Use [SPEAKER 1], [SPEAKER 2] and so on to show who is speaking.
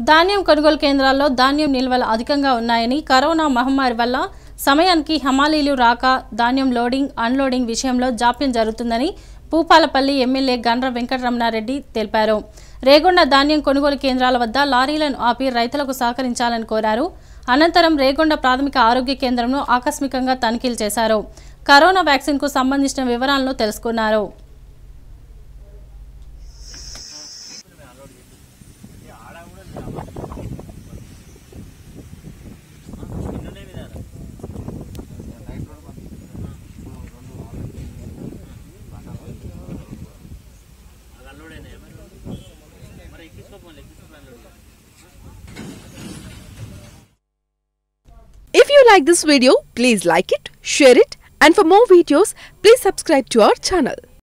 [SPEAKER 1] ధాన్యం కొనుగోలు కేంద్రాల్లో ధాన్యం నిల్వలు అధికంగా ఉన్నాయని, కరోనా మహమ్మారి వల్ల సమయానికి హమాలీలు రాక ధాన్యం లోడింగ్, అన్లోడింగ్ విషయంలో జాప్యం జరుగుతుందని భూపాలపల్లి ఎమ్మెల్యే గండ్ర వెంకటరమణారెడ్డి తెలిపారు. రేగొండ ధాన్యం కొనుగోలు కేంద్రాల వద్ద లారీలను ఆపి రైతులకు సహకరించాలని కోరారు. అనంతరం రేగొండ ప్రాథమిక ఆరోగ్య కేంద్రంను ఆకస్మికంగా తనిఖీలు చేశారు. కరోనా వ్యాక్సిన్ కు సంబంధించిన వివరాలను తెలుసుకున్నారు.
[SPEAKER 2] If you like this video, please like it, share it, and for more videos, please subscribe to our channel.